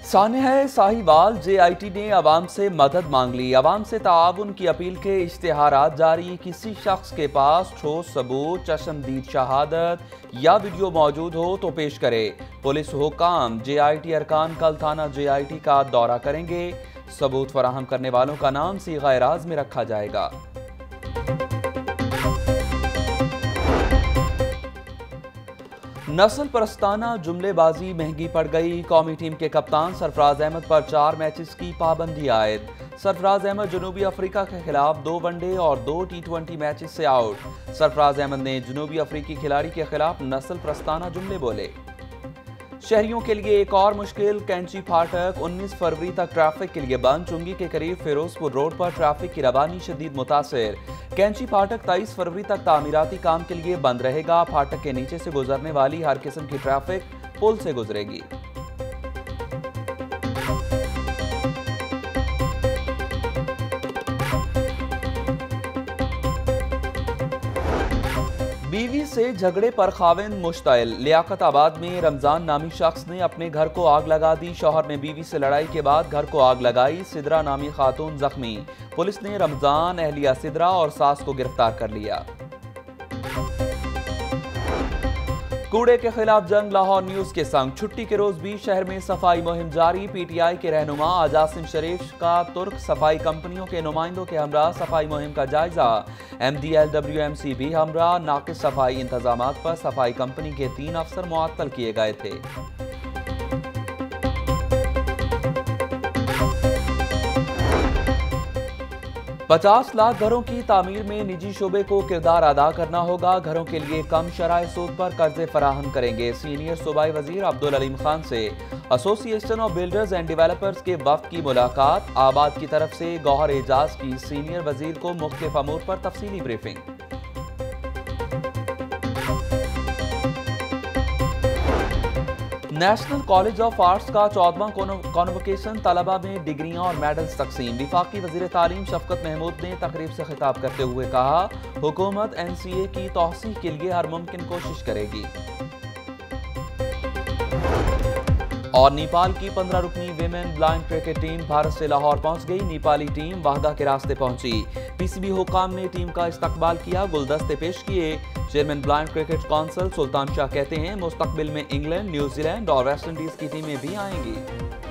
Sania Sahiwal JIT ने अवाम से मदद मांग ली। अवाम से ताआवुन की अपील के इश्तिहारात जारी। किसी शख्स के पास ठोस सबूत, चश्मदीद शहादत या वीडियो मौजूद हो तो पेश करे। पुलिस हुकाम JIT अरकान कल थाना JIT का दौरा करेंगे। सबूत फराहम करने वालों का नाम सीगा-ए-राज में रखा जाएगा। नस्ल परस्ताना जुमलेबाजी महंगी पड़ गई। कौमी टीम के कप्तान सरफराज अहमद पर 4 मैचेस की पाबंदी आयद। सरफराज अहमद जनूबी अफ्रीका के खिलाफ 2 वनडे और 2 T20 मैचेस से आउट। सरफराज अहमद ने जनूबी अफ्रीकी खिलाड़ी के खिलाफ नस्ल परस्ताना जुमले बोले। शहरियों के लिए एक और मुश्किल। कैंची फाटक 19 फरवरी तक ट्रैफिक के लिए बंद। चुंगी के करीब फिरोजपुर रोड पर ट्रैफिक की रवानी शदीद मुतासिर। कैंची फाटक 23 फरवरी तक तामीराती काम के लिए बंद रहेगा। फाटक के नीचे से गुजरने वाली हर किस्म की ट्रैफिक पुल से गुजरेगी। बीवी से झगड़े पर खाविंद मुश्तइल। लियाकत आबाद में रमजान नामी शख्स ने अपने घर को आग लगा दी। शौहर ने बीवी से लड़ाई के बाद घर को आग लगाई। सिदरा नामी खातून जख्मी। पुलिस ने रमजान, अहलिया सिदरा और सास को गिरफ्तार कर लिया। कूड़े के खिलाफ जंग लाहौर न्यूज के संग। छुट्टी के रोज भी शहर में सफाई मुहिम जारी। PTI के रहनुमा आजासिम शरीफ का तुर्क सफाई कंपनियों के नुमाइंदों के हमरा सफाई मुहिम का जायजा। MDLWMC भी हमरा। नाकिस सफाई इंतजामात पर सफाई कंपनी के 3 अफसर मुअत्तल किए गए थे। 50 लाख घरों की तामीर में निजी शोबे को किरदार अदा करना होगा। घरों के लिए कम शराय सूद पर कर्जे फराहम करेंगे। सीनियर सूबाई वजीर अब्दुल अलीम खान से association of builders and developers के वफ्द की मुलाकात। आबाद की तरफ से गौहर एजाज की सीनियर वजीर को मुख्तलिफ अमूर पर तफसीली briefing. National college of arts का 14वां कॉन्वोकेशन। तलबा में डिग्रियां और मेडल्स तकसीम। वफाकी वजीर तालीम शफकत महमूद ने तकरीब से खिताब करते हुए कहा, हुकूमत NCA की तौसीह के लिए हर मुमकिन कोशिश करेगी। और नेपाल की 15 रुकनी women blind cricket team Bharat से लाहौर पहुंच गई। नेपाली टीम वाहदा के रास्ते पहुंची। PCB हुकाम ने टीम का इस्तकबाल किया, गुलदस्ते पेश किए। Chairman blind cricket council Sultan Shah कहते हैं, मुस्तकबिल में इंग्लैंड, न्यूजीलैंड और वेस्ट इंडीज की टीमें भी आएंगी।